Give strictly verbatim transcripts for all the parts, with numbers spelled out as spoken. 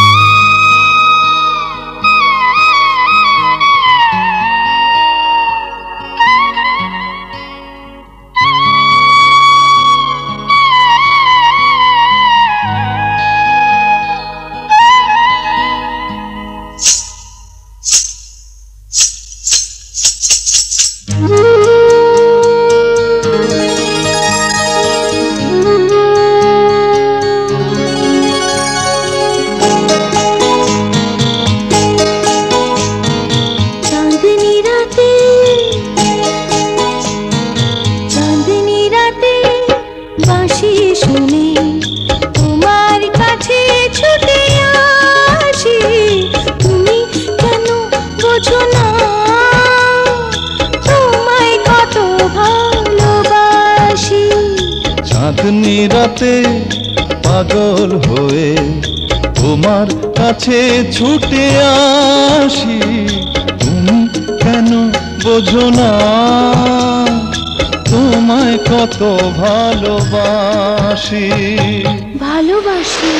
চাঁদনি রাতে পাগল হয়ে তোমার কাছে ছুটে আসি, তুমি কেন বোঝো না তোমায় কত ভালোবাসি। ভালোবাসি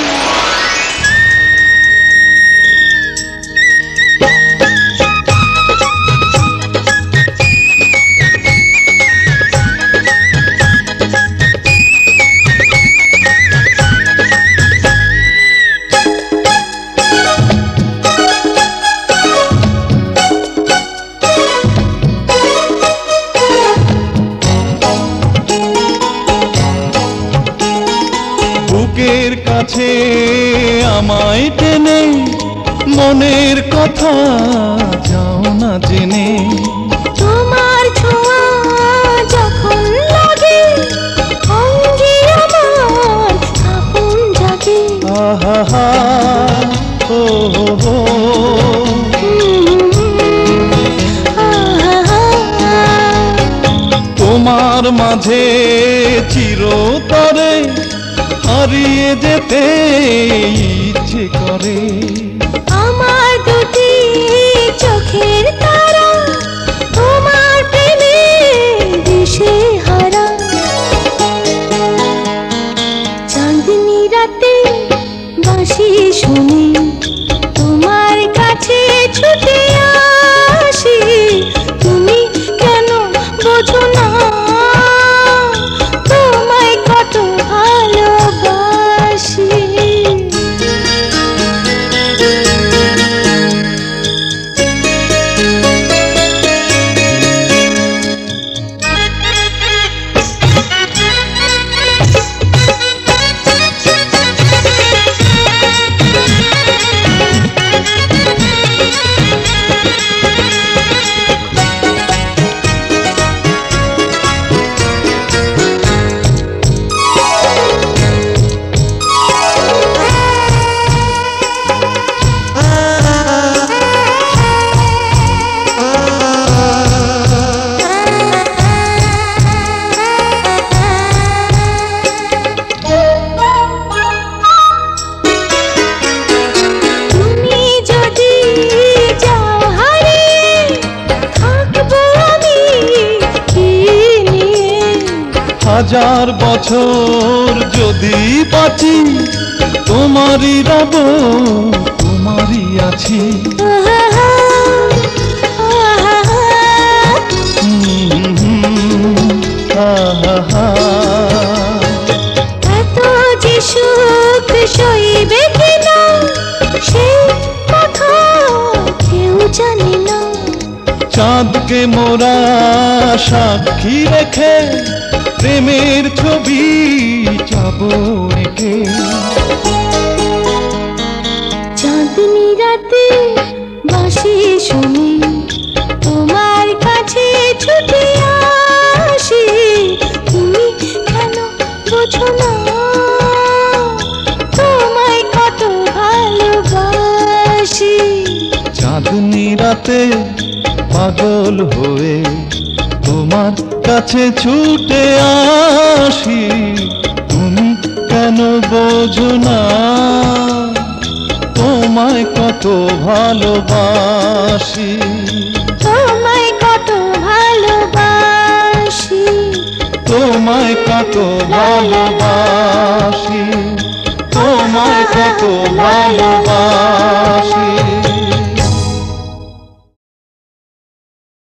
বুকের কাছে আমায় টেনে মনের কথা যাও না জেনে, তোমার ছোঁয়া যখন লাগে অঙ্গে আমার আপন জাগে। আহা হা ও হো হো তোমার মাঝে চিরতরে হারিয়ে যেতে ইচ্ছে করে। আমার দুটি চোখের তারা তোমার প্রেমে দিশে হারা। চাঁদনি রাতে বাঁশি শুনি তোমার কাছে ছুটে আসি, তুমি কেন বোঝো না তোমায় কত ভালোবাসি। হাজার বছর যদি বাঁচি তোমারই রব তোমারই আছি। এত যে সুখ সইবে কিনা সেই কথা কেউ জানে না। চাঁদকে মোরা সাক্ষী রেখে প্রেমের ছবি যাবো এঁকে। চাঁদনি রাতে বাঁশি শুনি তোমার কাছে ছুটে আসি, তুমি কেন বোঝো না তোমায় কত ভালোবাসি। চাঁদনি রাতে পাগল হয়ে তোমার কাছে ছুটে আসি, তুমি কেন বোঝো না তোমায় কত ভালোবাসি। তোমায় কত ভালোবাসি, তোমায় কত ভালোবাসি, তোমায় কত ভালোবাসি।